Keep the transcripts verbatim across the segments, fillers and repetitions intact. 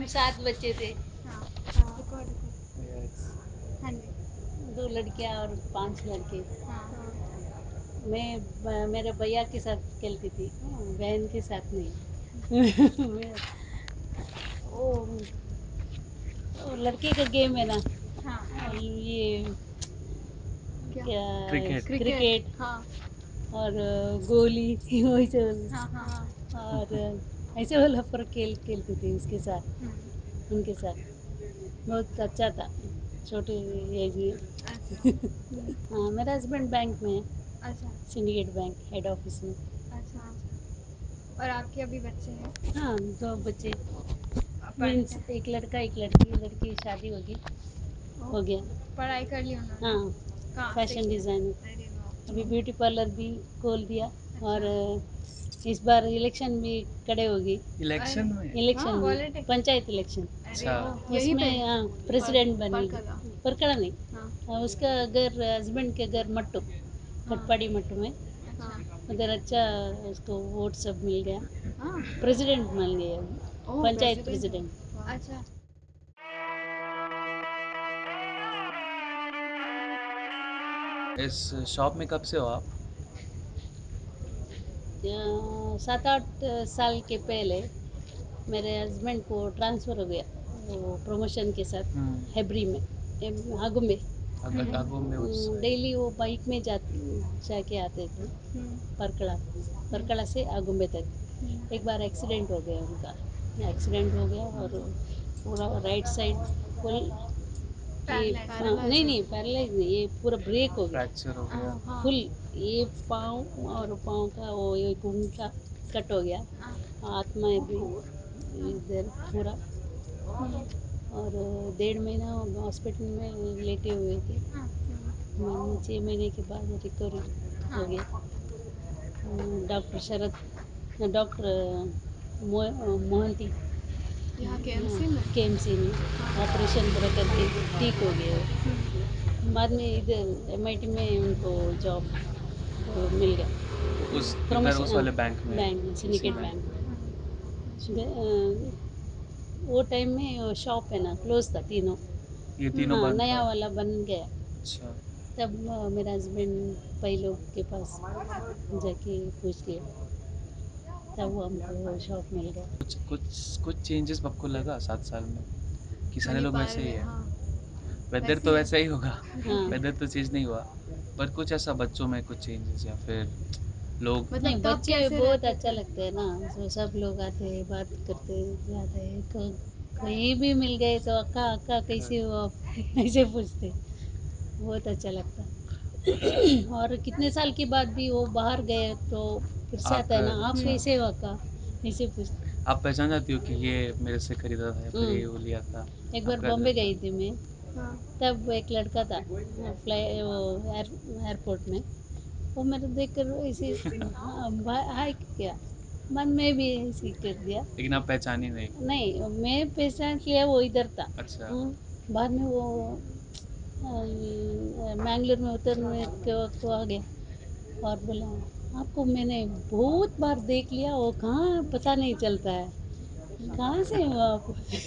हम सात बच्चे थे। हाँ रिकॉर्ड रिकॉर्ड। यस। हाँ जी। दो लड़कियां और पांच लड़के। हाँ हाँ मैं ब- मेरे भैया के साथ खेलती थी, बहन के साथ नहीं। मैं- वो, वो लड़के का गेम है ना, हाँ और ये क्या क्या, क्रिकेट। क्रिकेट हाँ और गोली वही सब। हाँ हाँ और ऐसे वाला पर खेल खेलती थी उसके साथ, हम्म, उनके साथ। बहुत अच्छा था, छोटे एज में। अच्छा हम्म, हाँ, मेरा हस्बैंड बैंक में है, अच्छा सिंडिकेट बैंक हेड ऑफिस में। अच्छा अच्छा। और आपके अभी बच्चे हैं? हाँ, दो बच्चे, आप ट्विंस, पढ़ते एक लड़का एक लड़की। लड़की की शादी होगी, हो हो गया। पढ़ाई कर ली उन्होंने? हाँ, कहाँ से फैशन की? डिज़ाइनर। अरे वाह। अभी ब्यूटी पार्लर भी खोल दिया। और अच्छा अ, इस बार इलेक्शन भी खड़े होगी। इलेक्शन अरे में? इलेक्शन हाँ में, पॉलिटिक्स। पंचायत इलेक्शन। अरे अच्छा। ओ यहीं पे? उसमें हाँ, प्रेसिडेंट बनेगी। परकला। परकड़ा नहीं, हाँ हाँ, उसका घर, हस्बैंड के घर मट्टू, हाँ कटपाड़ी मट्टू में। अच्छा उधर अच्छा उसको वोट सब मिल गया, हाँ प्रेसिडेंट बन गया, ओ पंचायत प्रेसिडेंट प्रेसिडेंट। हो अच्छा। इस शॉप में कब से हो आप? अ, सात आठ साल के पहले मेरे हस्बैंड को ट्रांसफ़र हो गया, वो प्रमोशन के साथ, हम्म। हेब्री में, एम- आगुम्बे। आग- आगो में उस साइड। डेली वो बाइक में जा जाके आते थे, हम्म परकड़ा, परकड़ा से आगुम्बे तक। एक बार एक्सीडेंट हो गया उनका, एक्सीडेंट हो गया और पूरा राइट साइड फुल, ये पैरालाइज हाँ, नहीं नहीं पैरालाइज नहीं, ये पूरा ब्रेक हो गया फ्रैक्चर हो गया। हाँ फुल। ये पाँव और पाँव का वो एक उंगला कट हो गया, हाँ हाथ में भी इधर पूरा। और डेढ़ महीना हॉस्पिटल में लेटे हुए थे। हाँ महीने छः महीने के बाद रिकवरी हो गया। डॉक्टर शरद, डॉक्टर मो- मोहंती, यहाँ के एमसी में। के एम सी में ऑपरेशन पूरा करके ठीक हो गए हम्म, वो। बाद में इधर एम आई टी में उनको जॉब मिल गया, उस इधर उस प्रमोशन वाले बैंक में? बैंक में, सिंडिकेट सिंडिकेट। बैंक में। दे- अ, वो टाइम में शॉप है ना क्लोज था तीनों। ये तीनों हाँ, बंद था? नया वाला बन गया। अच्छा। तब अ, मेरा हस्बैंड कई लोग के पास जाके पूछ लिया, तब वो हमको शॉप मिल गया। कुछ कुछ कुछ चेंजेस आपको लगा सात साल में कि सारे लोग मणिपाल वैसे ही में है? हाँ वेदर वैसे तो ही है। वैसा ही होगा। हाँ, वेदर तो चेंज नहीं हुआ, पर कुछ ऐसा बच्चों में कुछ चेंजेस या फिर लोग? नहीं, मतलब तब बच्चे कैसे बहुत रहते अच्छा थे? लगते हैं ना, जो सब लोग आते हैं, बात करते जाते हैं। को, कहीं भी मिल गए तो अक्का अक्का कैसे हो आप, ऐसे पूछते, बहुत अच्छा लगता। और कितने साल के बाद भी वो बाहर गए तो फिर से आता है ना, आकर आप अच्छा। कैसे हो अक्का, ऐसे पूछते। आप पहचान जाती हो कि ये मेरे से खरीदा था या फिर ये वो हम्म, लिया था? एक बार आपको याद बॉम्बे रहता गई है? थी मैं, हाँ तब एक लड़का था फ्लाई वो एयर एयरपोर्ट में। वो मेरे देख कर ऐसे हाँ, भा- हाय किया, मन में भी ऐसे कर दिया। लेकिन आप पहचानी नहीं? नहीं, मैं पहचान लिया, वो इधर था। अच्छा। हाँ, बाद में वो मैंगलोर में उतरने के वक्त वो आ गया और बोला, आपको मैंने बहुत बार देख लिया, वो कहाँ पता नहीं चलता है, कहाँ से हो आप।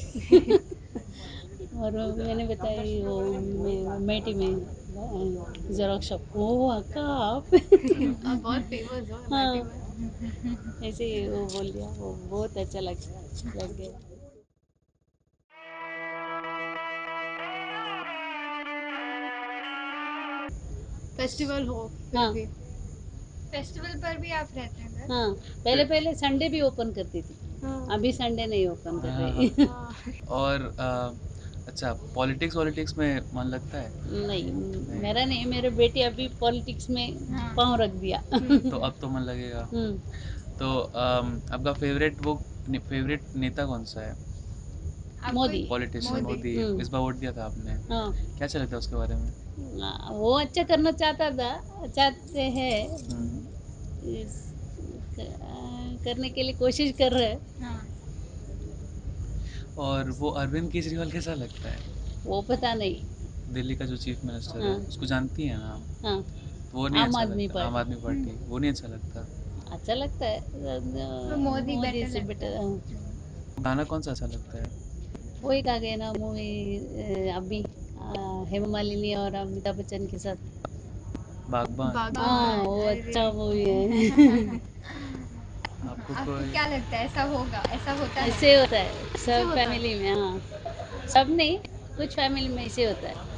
और मैंने बताया वो मैं मेटी में जेरोक्स शॉप। ओ अक्का आप। आप बहुत फेमस हो एमआईटी हाँ, में। ऐसे ही वो बोल दिया, वो बहुत अच्छा लग लग गया। फेस्टिवल हो फिर हाँ भी, फेस्टिवल पर भी आप रहते हैं घर? हाँ, पहले फिर पहले संडे भी ओपन करती थी, हाँ अभी संडे नहीं ओपन कर हाँ हाँ। रही। हाँ और अ, अच्छा, पॉलिटिक्स वॉलिटिक्स में मन लगता है? नहीं, नहीं। मेरा नहीं, मेरे बेटे अभी पॉलिटिक्स में हाँ पाँव रख दिया। तो अब तो मन लगेगा। हम्म, तो अम, आपका फेवरेट वो फेवरेट नेता कौन सा है? आपको मोदी। पॉलिटिशियन मोदी। मोदी। हम्म, इस बार वोट दिया था आपने? हाँ, क्या अच्छा लगता है उसके बारे में? आ, वो अच्छा करना चाहता था, चाहते हैं, हम्म। इस, क- करने के लिए कोशिश कर रहे हैं। हाँ और वो अरविंद केजरीवाल कैसा लगता है? वो पता नहीं। दिल्ली का जो चीफ मिनिस्टर है, हाँ उसको जानती है ना? हाँ, तो वो नहीं आम अच्छा आदमी लगता? आम पार्टी आदमी पार्टी वो नहीं अच्छा लगता? अच्छा लगता है, तो अ, मोदी मोदी बेटर से लगता बेटर। है। हाँ, गाना कौन सा अच्छा लगता है? वो एक आ गया ना मूवी, अभी अ, हेमा मालिनी और अमिताभ बच्चन के साथ। बागबान। हाँ, बागबान, वो अरे। अच्छा मूवी है। आपको आपको कोई क्या लगता है ऐसा होगा, ऐसा होता है? ऐसे होता है ऐसे सब होता है। फैमिली में, हाँ। सब नहीं, कुछ फैमिली में ऐसे होता है।